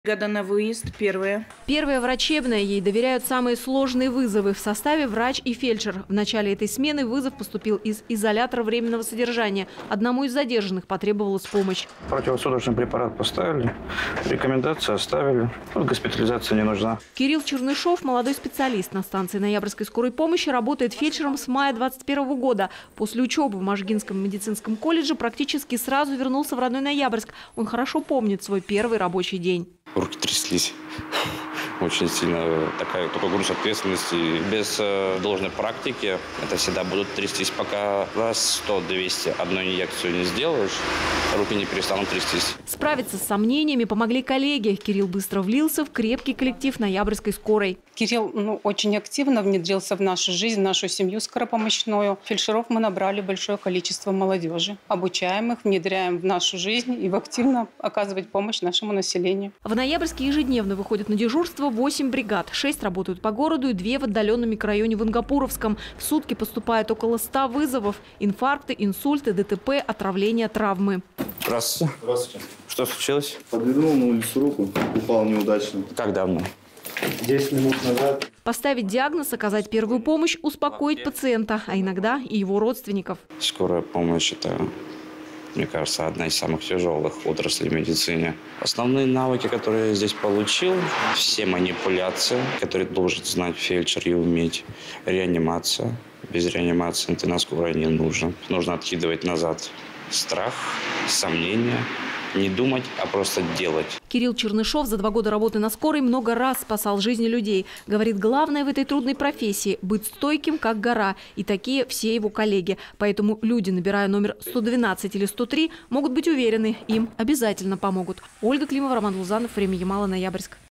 Бригада на выезд, первая. Первая врачебная. Ей доверяют самые сложные вызовы. В составе врач и фельдшер. В начале этой смены вызов поступил из изолятора временного содержания. Одному из задержанных потребовалась помощь. Противосудорожный препарат поставили, рекомендации оставили. Госпитализация не нужна. Кирилл Чернышов – молодой специалист. На станции Ноябрьской скорой помощи работает фельдшером с мая 2021 года. После учебы в Можгинском медицинском колледже практически сразу вернулся в родной Ноябрьск. Он хорошо помнит свой первый рабочий день. Руки тряслись. Очень сильно такой груз ответственности. Без должной практики это всегда будут трястись, пока раз 100-200 одну инъекцию не сделаешь, руки не перестанут трястись. Справиться с сомнениями помогли коллеги. Кирилл быстро влился в крепкий коллектив Ноябрьской скорой. Кирилл очень активно внедрился в нашу жизнь, в нашу семью скоропомощную. Фельдшеров мы набрали большое количество молодежи. Обучаем их, внедряем в нашу жизнь и активно оказывать помощь нашему населению. В Ноябрьске ежедневно выходят на дежурство 8 бригад. 6 работают по городу и 2 в отдаленном микрорайоне в Ингапуровском. В сутки поступает около 100 вызовов. Инфаркты, инсульты, ДТП, отравления, травмы. Здравствуйте. Здравствуйте. Что случилось? Подвигнул на улицу руку, упал неудачно. Как давно? 10 минут назад. Поставить диагноз, оказать первую помощь, успокоить пациента, а иногда и его родственников. Скорая помощь – это, мне кажется, одна из самых тяжелых отраслей в медицине. Основные навыки, которые я здесь получил, все манипуляции, которые должен знать фельдшер и уметь. Реанимация. Без реанимации ты на скорой не нужен. Нужно откидывать назад страх, сомнения. Не думать, а просто делать. Кирилл Чернышов за 2 года работы на скорой много раз спасал жизни людей. Говорит, главное в этой трудной профессии – быть стойким, как гора. И такие все его коллеги. Поэтому люди, набирая номер 112 или 103, могут быть уверены, им обязательно помогут. Ольга Климова, Роман Лузанов. Время Ямала, Ноябрьск.